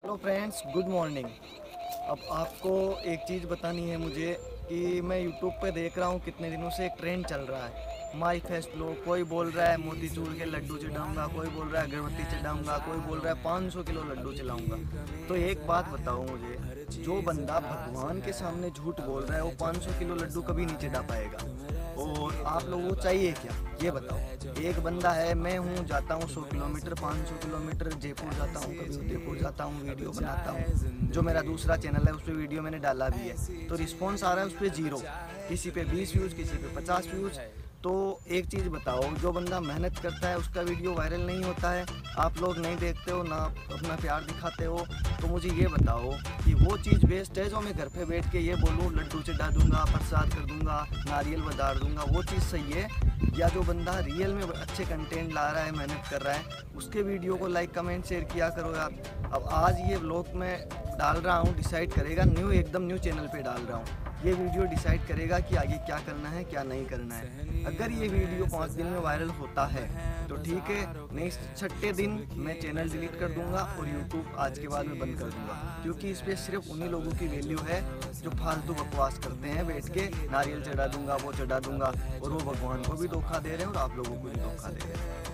Hello friends, good morning. अब आपको एक चीज़ बतानी है मुझे कि मैं यूट्यूब पे देख रहा हूँ कितने दिनों से एक ट्रेंड चल रहा है माई फेस्ट लो। कोई बोल रहा है मोतीचूर के लड्डू चढ़ाऊंगा, कोई बोल रहा है अगरबत्ती चढ़ाऊंगा, कोई बोल रहा है 500 किलो लड्डू चलाऊंगा। तो एक बात बताओ मुझे, जो बंदा भगवान के सामने झूठ बोल रहा है वो 500 किलो लड्डू कभी नहीं चढ़ा पाएगा। और आप लोगों को चाहिए क्या, ये बताओ। एक बंदा है, मैं हूँ, जाता हूँ 100 किलोमीटर 500 किलोमीटर, जयपुर जाता हूँ, कभी उदयपुर जाता हूँ, वीडियो बनाता हूँ। जो मेरा दूसरा चैनल है उस पर वीडियो मैंने डाला भी है, तो रिस्पॉन्स आ रहा है उस पर जीरो। किसी पे 20 व्यूज़, किसी पे 50 व्यूज़। तो एक चीज़ बताओ, जो बंदा मेहनत करता है उसका वीडियो वायरल नहीं होता है, आप लोग नहीं देखते हो ना, अपना प्यार दिखाते हो। तो मुझे ये बताओ कि वो चीज़ वेस्ट है जो मैं घर पे बैठ के ये बोलूँ लड्डू चढ़ा दूंगा, प्रसाद कर दूंगा, नारियल बधार दूंगा, वो चीज़ सही है? या जो बंदा रियल में अच्छे कंटेंट ला रहा है, मेहनत कर रहा है, उसके वीडियो को लाइक कमेंट शेयर किया करो यार। अब आज ये व्लॉग मैं डाल रहा हूँ, डिसाइड करेगा, एकदम न्यू चैनल पे डाल रहा हूँ। ये वीडियो डिसाइड करेगा कि आगे क्या करना है क्या नहीं करना है। अगर ये वीडियो 5 दिन में वायरल होता है तो ठीक है, नेक्स्ट छठे दिन मैं चैनल डिलीट कर दूंगा और यूट्यूब आज के बाद में बंद कर दूंगा। क्योंकि इस पर सिर्फ उन्हीं लोगों की वैल्यू है जो फालतू बकवास करते हैं, बैठ के नारियल चढ़ा दूंगा, वो चढ़ा दूंगा, और वो भगवान को भी धोखा दे रहे हैं और आप लोगों को भी धोखा दे रहे हैं।